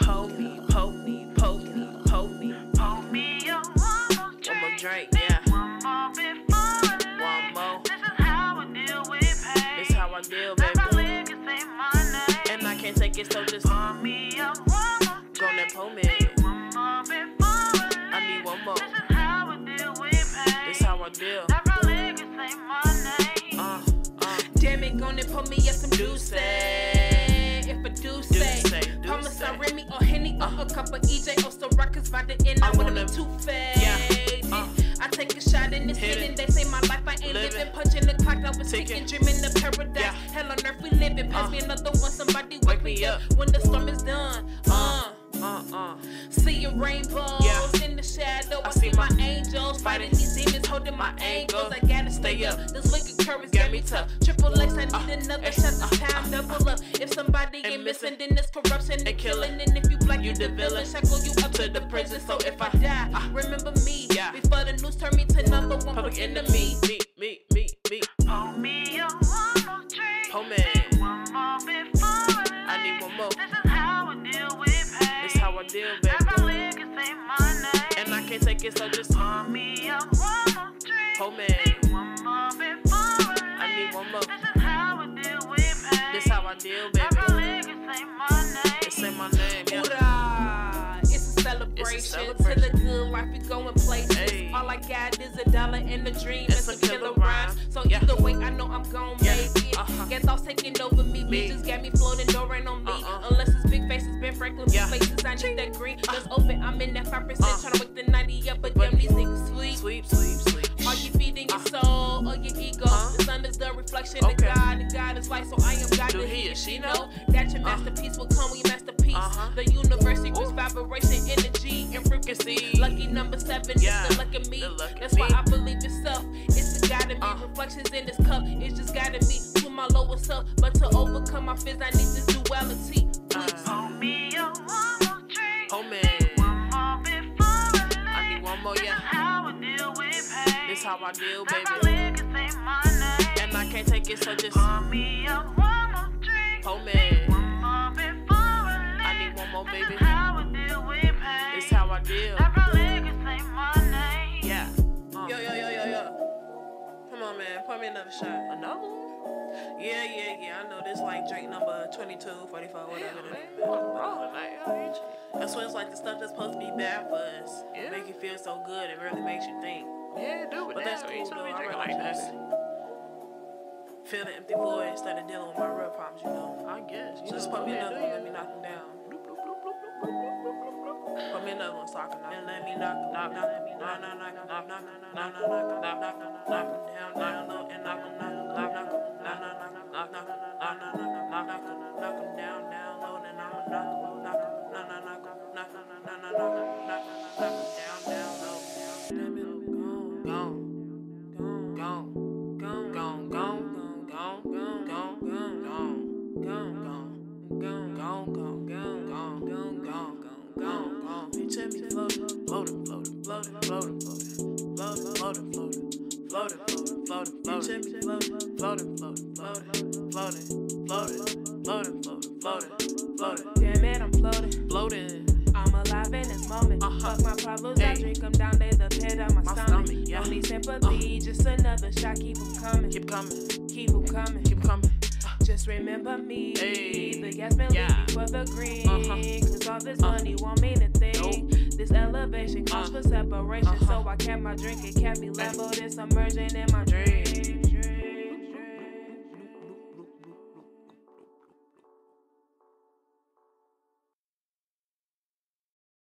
Hold me, poke me, poke me, poke me. Pour me up one more drink. One more drink, yeah. One more before I leave. One more. This is how I deal with pain. This how I deal, baby. Let my liquor say my name. And I can't take it, so just pour me up one more drink. go and pour me. One more before I leave. I need one more. This is how I deal with pain. This how I deal. Let my liquor say my name. Damn it, gonna pour me up some Douce. If I do say, promise I Remy or Henny or a cup of EJ or some rockers by the end. I wanna be too faded. I take a shot in this hidden. They say my life I ain't living. Punching the clock, I was ticking, dreaming of paradise. Hell on earth we living. Pass me another one, somebody wake me up when the storm is done. Seeing rainbows in the shadow. I see my angels fighting these demons, holding my ankles. I gotta stay up. This liquor courage got me tough. Triple X, I need another shot. This time double up. If somebody ain't missing, then it's corruption and killing. And if you black, you the villain. Shackle you up to the prison. So if I die, remember me. Before the news turn me to number one public enemy. Me. Pour me up one more drink. Pour me. One more before I need one more. This is how I deal with pain. This how I deal, baby. Let my liquor say my name. And I can't take it, so just pour me up one more drink. Pour me. One more before I need one more. This is how I deal with pain. This how I deal, baby. Let my liquor say my name. It say my name, yeah. Hoorah. It's a celebration. To the good life, we going places. Hey. All I got is $1 and a dream. It's And a some killer killer rhymes. So Yeah. either way, I know I'm gon' make it. Get thoughts taking over me. Me. Bitches got me floating, no rain on me. Unless it's big faces, Ben Franklin, big faces. I need that green. Let's open, I'm in that 5%. Tryna wake the 90 up, but damn, these niggas sweet. Sleep. Are you feeding your soul or your ego? The sun is the reflection of God, and God is light, so I am God. Do to he he or and she she know? know that your masterpiece will come when you masterpiece. The universe equals vibration, energy, and frequency. Lucky number 7 is the luck of me. That's why I believe in self. It's the God in me. Reflections in this cup. It's just gotta be to my lowest self. But to overcome my fears, I need this duality. Please. Pour me up one more drink. Pour me. One more before I need one more, This is how I deal with pain. This how I deal, Let my baby. liquor say my name. And I can't take it, so just pour me up one more drink. pour me. One more before I need one more, baby. This is how I deal with pain. This how I deal. Let my liquor say my name. Yeah. Yo. Come on, man. Pour me another shot. Another one? Yeah. I know this like drink number 22, 44, whatever. That's what it's like, the stuff that's supposed to be bad for us. Yeah. Make you feel so good. It really makes you think. Yeah, do it. But that's cool, though. I really like just that. feel the empty void instead of dealing with my real problems, you know. I guess. So just put me another one, let me knock them down. Put me another one so I can knock them down. Let me knock them down, knock them down, low, and knock them down, low, and I'ma Damn it, I'm floating. I'm alive in this moment. Fuck my problems, I drink them down, they the pit on my stomach. Don't need sympathy, just another shot, keep them coming. Keep them coming. Just remember me, the Yasmin Lee before the green. Cause all this money won't mean a thing. This elevation calls for separation, so I kept my drink, it kept me leveled, it's submerging in my dreams.